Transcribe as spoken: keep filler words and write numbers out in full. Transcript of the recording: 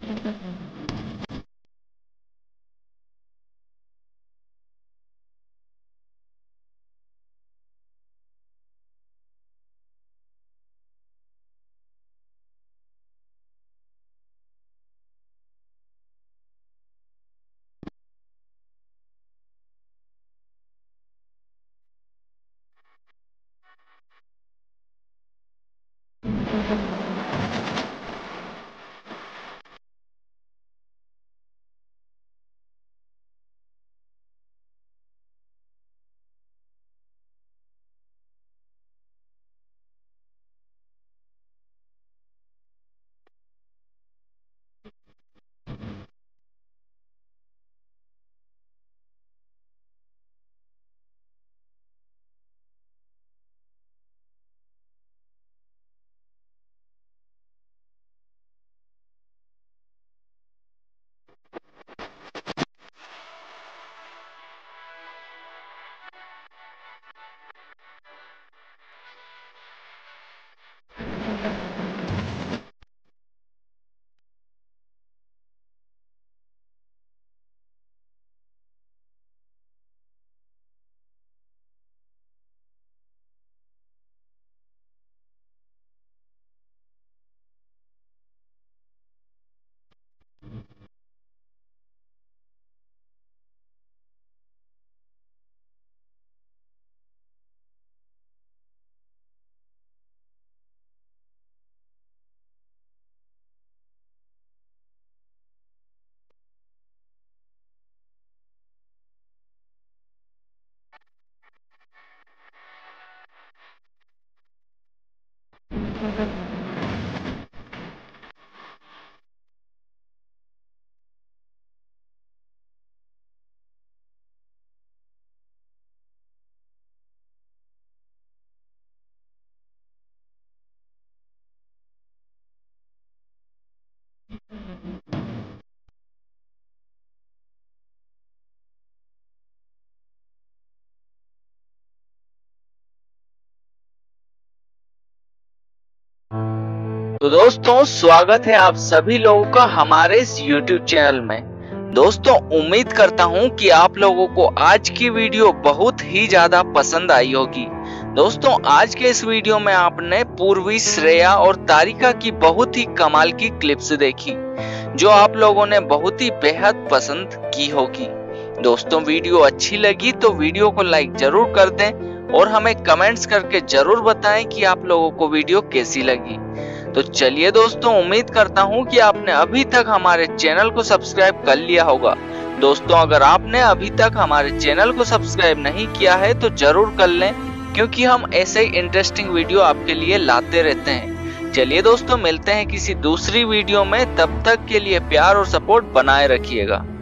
तो दोस्तों, स्वागत है आप सभी लोगों का हमारे इस यूट्यूब चैनल में। दोस्तों, उम्मीद करता हूं कि आप लोगों को आज की वीडियो बहुत ही ज्यादा पसंद आई होगी। दोस्तों, आज के इस वीडियो में आपने पूर्वी, श्रेया और तारिका की बहुत ही कमाल की क्लिप्स देखी, जो आप लोगों ने बहुत ही बेहद पसंद की होगी। दोस्तों, वीडियो अच्छी लगी तो वीडियो को लाइक जरूर कर दें और हमें कमेंट्स करके जरूर बताएं कि आप लोगों को वीडियो कैसी लगी। तो चलिए दोस्तों, उम्मीद करता हूं कि आपने अभी तक हमारे चैनल को सब्सक्राइब कर लिया होगा। दोस्तों, अगर आपने अभी तक हमारे चैनल को सब्सक्राइब नहीं किया है तो जरूर कर लें, क्योंकि हम ऐसे ही इंटरेस्टिंग वीडियो आपके लिए लाते रहते हैं। चलिए दोस्तों, मिलते हैं किसी दूसरी वीडियो में। तब तक के लिए प्यार और सपोर्ट बनाए रखिएगा।